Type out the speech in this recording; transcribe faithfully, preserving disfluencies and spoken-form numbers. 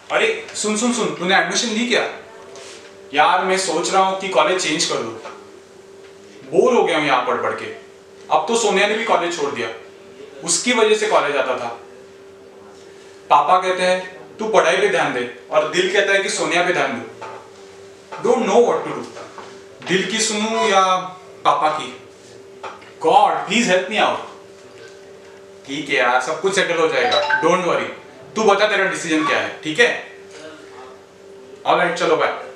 अरे सुन सुन सुन, तूने एडमिशन ली क्या? यार मैं सोच रहा हूँ कि कॉलेज चेंज कर लूँ। बोर हो गया हूँ यहाँ पढ़ पढ़ के। अब तो सोनिया ने भी कॉलेज छोड़ दिया, उसकी वजह से कॉलेज आता था। पापा कहते हैं तू पढ़ाई पे ध्यान दे, और दिल कहता है कि सोनिया पे ध्यान दो। Don't know what to do. दिल की सुनूं या पापा की? God please help me out. ठीक है यार, सब कुछ सेटल हो जाएगा, डोंट वरी। तू बता तेरा डिसीजन क्या है, ठीक है? ऑलराइट, चलो बाय।